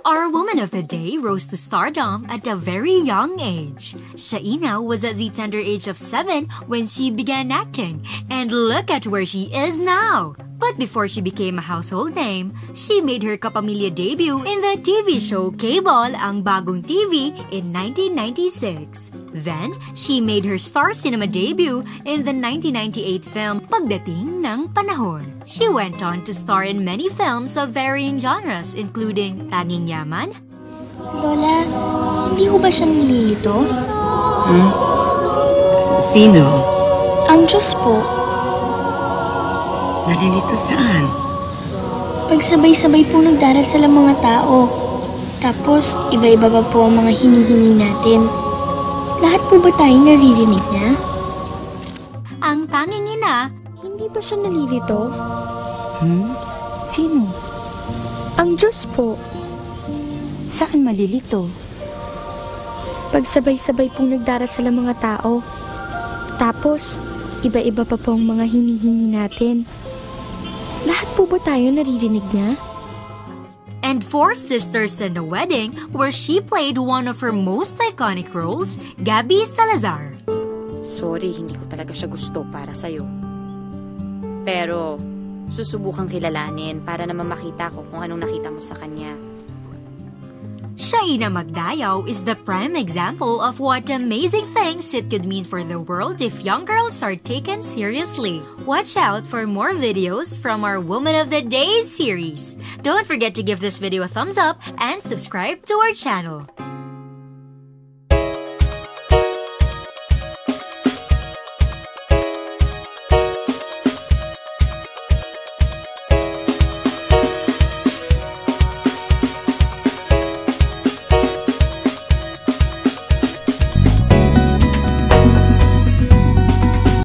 Our woman of the day rose to stardom at a very young age. Shaina was at the tender age of 7 when she began acting, and look at where she is now. But before she became a household name, she made her kapamilya debut in the TV show Cable Ang Bagong TV in 1996. Then, she made her star cinema debut in the 1998 film Pagdating ng Panahon. She went on to star in many films of varying genres including Tanging Yaman. Lola, hindi ko ba siya nililito? Sino? Ang Diyos po. Nalilito saan? Pagsabay-sabay po nagdarasal ang mga tao. Tapos, iba-iba pa po ang mga hinihingi natin. Lahat po ba tayo naririnig niya? Ang tanging ina, hindi ba siya nalilito? Sino? Ang Diyos po. Saan malilito? Pagsabay-sabay pong nagdarasal ang mga tao. Tapos, iba-iba pa po ang mga hinihingi natin. Lahat po ba tayo naririnig niya? and Four Sisters in a Wedding, where she played one of her most iconic roles, Gabby Salazar. Sorry, hindi ko talaga siya gusto para sa'yo. Pero, susubukang kilalanin para naman makita ko kung anong nakita mo sa kanya. Shaina Magdayao is the prime example of what amazing things it could mean for the world if young girls are taken seriously. Watch out for more videos from our Woman of the Day series. Don't forget to give this video a thumbs up and subscribe to our channel.